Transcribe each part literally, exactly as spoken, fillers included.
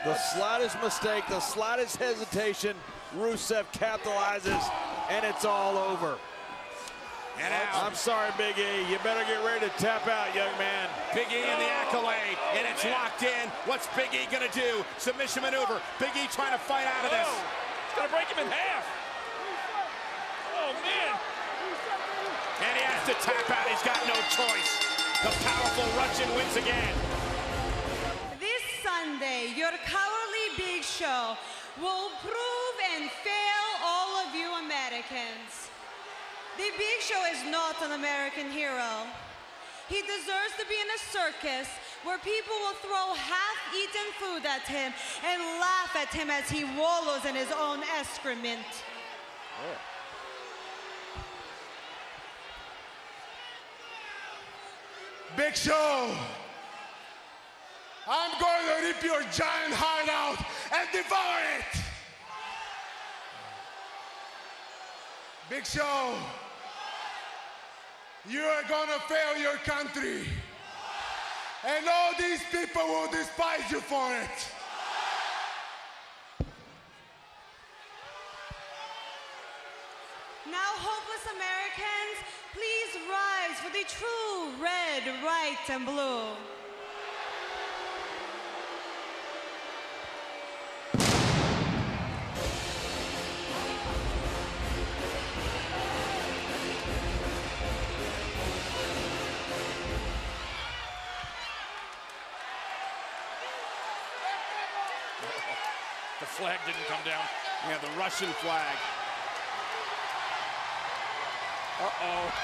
The slightest mistake, the slightest hesitation, Rusev capitalizes, and it's all over. And out. I'm sorry, Big E. You better get ready to tap out, young man. Big E in the accolade, and it's locked in. What's Big E gonna do? Submission maneuver. Big E trying to fight out of this. It's gonna break him in half. Oh, man. And he has to tap out. He's got no choice. The powerful Russian wins again. This Sunday, your cowardly Big Show will prove and fail all of you Americans. The Big Show is not an American hero. He deserves to be in a circus where people will throw half-eaten food at him and laugh at him as he wallows in his own excrement. Oh. Big Show, I'm going to rip your giant heart out and devour it. Big Show, you are going to fail your country. And all these people will despise you for it. Now, hopeless Americans, please rise for the true red, white, and blue. The flag didn't come down. Yeah, the Russian flag. Uh-oh.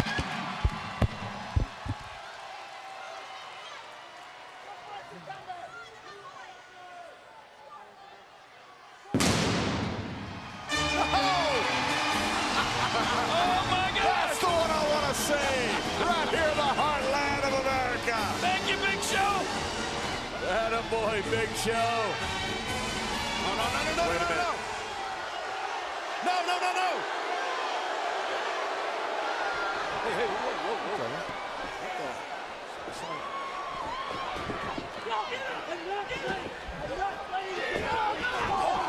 That's the one I want to see. Right here in the heartland of America. Thank you, Big Show. Attaboy, Big Show. No, no, no, no, no, Wait a no, minute. no. No, no, no, no. Hey, hey, whoa, whoa, whoa. What the?